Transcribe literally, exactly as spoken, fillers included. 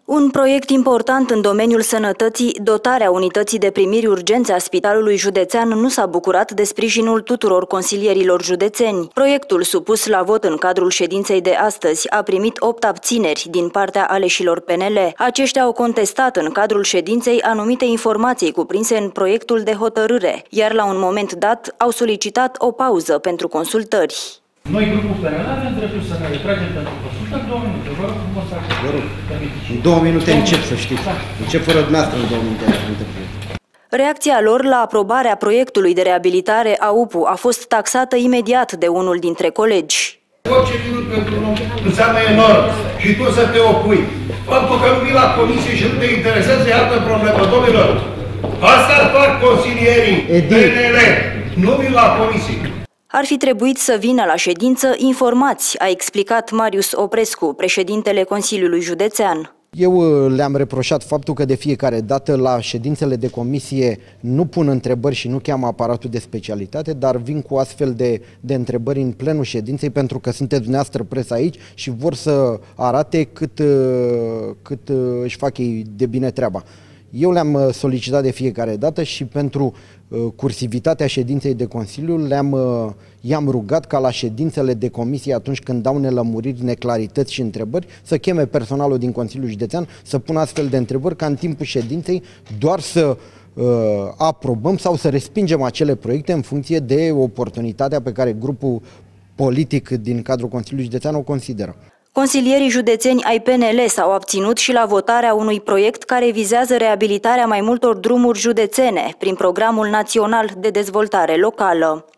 Un proiect important în domeniul sănătății, dotarea unității de primiri urgențe a Spitalului Județean nu s-a bucurat de sprijinul tuturor consilierilor județeni. Proiectul supus la vot în cadrul ședinței de astăzi a primit opt abțineri din partea aleșilor P N L. Aceștia au contestat în cadrul ședinței anumite informații cuprinse în proiectul de hotărâre, iar la un moment dat au solicitat o pauză pentru consultări. Noi, grupul P N L, avem dreptul să ne retragem pentru consultă două minute. Vă rog frumos să Vă rog. În două minute încep, să știți. Încep fără dumneavoastră în două minute. Reacția lor la aprobarea proiectului de reabilitare a U P U a fost taxată imediat de unul dintre colegi. Orice minut pentru un om înseamnă enorm și tu să te opui. Faptul că nu vii la comisie și nu te interesează e altă problemă, domnilor. Asta fac consilierii P N L. Nu vin la comisie. Ar fi trebuit să vină la ședință informați, a explicat Marius Oprescu, președintele Consiliului Județean. Eu le-am reproșat faptul că de fiecare dată la ședințele de comisie nu pun întrebări și nu cheamă aparatul de specialitate, dar vin cu astfel de, de întrebări în plenul ședinței pentru că sunteți dumneavoastră presa aici și vor să arate cât, cât își fac ei de bine treaba. Eu le-am solicitat de fiecare dată și pentru uh, cursivitatea ședinței de Consiliu le-am, uh, i-am rugat ca la ședințele de comisie, atunci când dau nelămuriri, neclarități și întrebări, să cheme personalul din Consiliul Județean să pună astfel de întrebări, ca în timpul ședinței doar să uh, aprobăm sau să respingem acele proiecte în funcție de oportunitatea pe care grupul politic din cadrul Consiliului Județean o consideră. Consilierii județeni ai P N L s-au abținut și la votarea unui proiect care vizează reabilitarea mai multor drumuri județene prin Programul Național de Dezvoltare Locală.